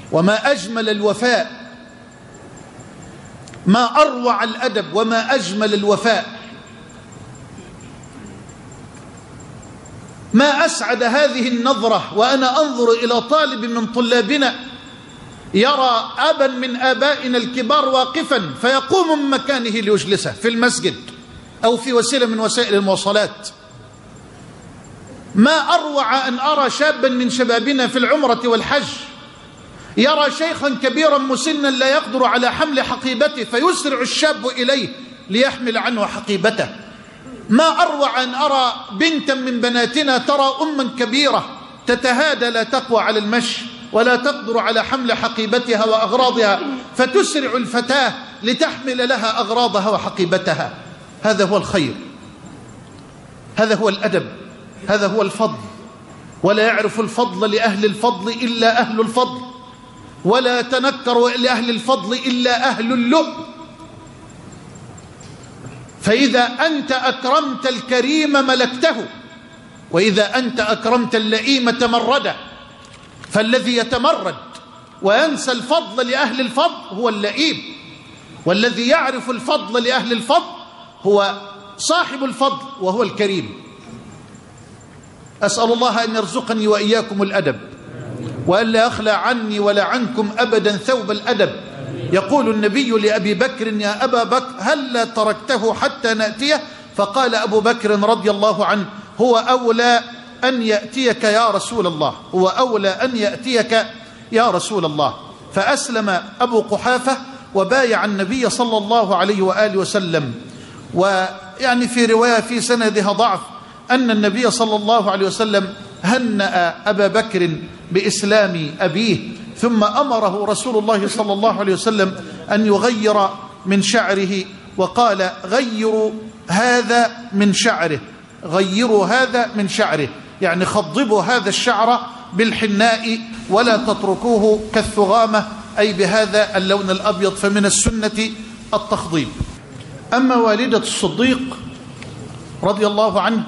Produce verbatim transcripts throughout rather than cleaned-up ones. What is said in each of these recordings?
وما أجمل الوفاء، ما أروع الأدب وما أجمل الوفاء، ما أسعد هذه النظرة وأنا أنظر إلى طالب من طلابنا يرى أبا من آبائنا الكبار واقفا فيقوم من مكانه ليجلسه في المسجد أو في وسيلة من وسائل المواصلات. ما أروع أن أرى شابا من شبابنا في العمرة والحج يرى شيخا كبيرا مسنا لا يقدر على حمل حقيبته فيسرع الشاب إليه ليحمل عنه حقيبته. ما أروع أن أرى بنتا من بناتنا ترى أما كبيرة تتهادى لا تقوى على المشي ولا تقدر على حمل حقيبتها وأغراضها فتسرع الفتاة لتحمل لها أغراضها وحقيبتها. هذا هو الخير، هذا هو الأدب، هذا هو الفضل. ولا يعرف الفضل لأهل الفضل إلا أهل الفضل، ولا تنكر لأهل الفضل إلا أهل اللؤم. فإذا أنت أكرمت الكريم ملكته، وإذا أنت أكرمت اللئيم تمرده. فالذي يتمرد وينسى الفضل لأهل الفضل هو اللئيم، والذي يعرف الفضل لأهل الفضل هو صاحب الفضل وهو الكريم. أسأل الله أن يرزقني وإياكم الأدب، وألا يخلى عني ولا عنكم أبدا ثوب الأدب. يقول النبي لأبي بكر: يا أبا بكر هلا تركته حتى نأتيه؟ فقال أبو بكر رضي الله عنه: هو أولى أن يأتيك يا رسول الله، هو أولى أن يأتيك يا رسول الله. فأسلم أبو قحافة وبايع النبي صلى الله عليه وآله وسلم. ويعني في رواية في سندها ضعف أن النبي صلى الله عليه وسلم هنأ أبا بكر بإسلام أبيه، ثم أمره رسول الله صلى الله عليه وسلم أن يغير من شعره، وقال: غيروا هذا من شعره، غيروا هذا من شعره، يعني خضبوا هذا الشعر بالحناء ولا تتركوه كالثغامة، أي بهذا اللون الأبيض، فمن السنة التخضيب. أما والدة الصديق رضي الله عنه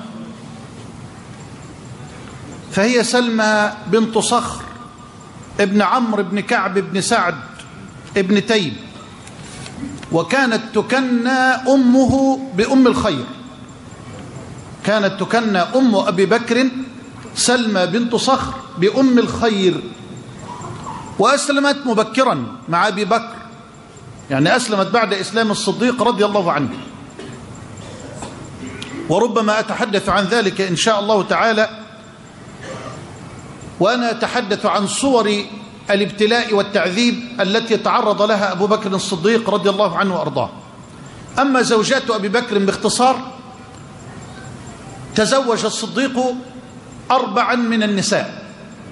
فهي سلمى بنت صخر ابن عمرو بن كعب بن سعد ابن تيم، وكانت تكنى أمه بأم الخير، كانت تكنى أم أبي بكر سلمى بنت صخر بأم الخير. وأسلمت مبكرا مع أبي بكر، يعني أسلمت بعد إسلام الصديق رضي الله عنه. وربما أتحدث عن ذلك إن شاء الله تعالى وأنا أتحدث عن صور الابتلاء والتعذيب التي تعرض لها أبو بكر الصديق رضي الله عنه وأرضاه. أما زوجات أبي بكر باختصار، تزوج الصديق أربعا من النساء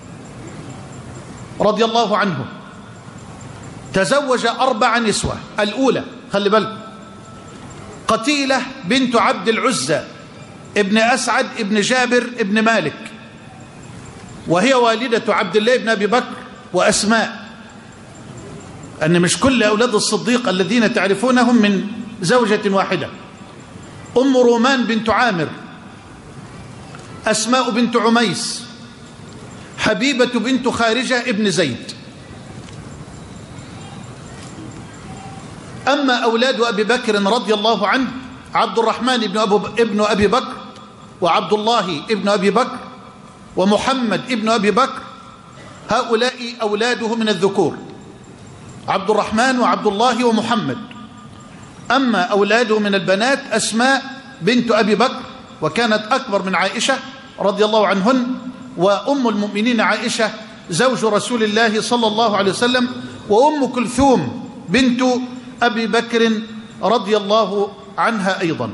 رضي الله عنه، تزوج أربع نسوة. الأولى خلي بالكم قتيلة بنت عبد العزى ابن أسعد ابن جابر ابن مالك، وهي والدة عبد الله بن أبي بكر وأسماء، أن مش كل أولاد الصديق الذين تعرفونهم من زوجة واحدة. أم رومان بنت عامر، أسماء بنت عميس، حبيبة بنت خارجة ابن زيد. أما أولاد أبي بكر رضي الله عنه: عبد الرحمن بن, أبو ابن أبي بكر، وعبد الله ابن أبي بكر، ومحمد ابن أبي بكر. هؤلاء أولاده من الذكور، عبد الرحمن وعبد الله ومحمد. أما أولاده من البنات: أسماء بنت أبي بكر، وكانت أكبر من عائشة رضي الله عنهن، وأم المؤمنين عائشة زوج رسول الله صلى الله عليه وسلم، وأم كلثوم بنت أبي بكر رضي الله عنها أيضا.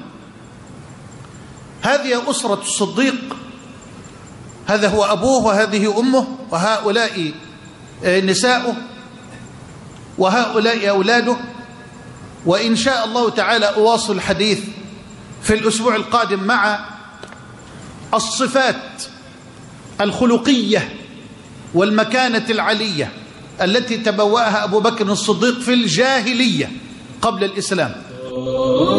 هذه أسرة الصديق، هذا هو أبوه وهذه أمه، وهؤلاء نساؤه وهؤلاء أولاده. وإن شاء الله تعالى أواصل الحديث في الأسبوع القادم مع الصفات الخلقية والمكانة العلية التي تبوأها أبو بكر الصديق في الجاهلية قبل الإسلام.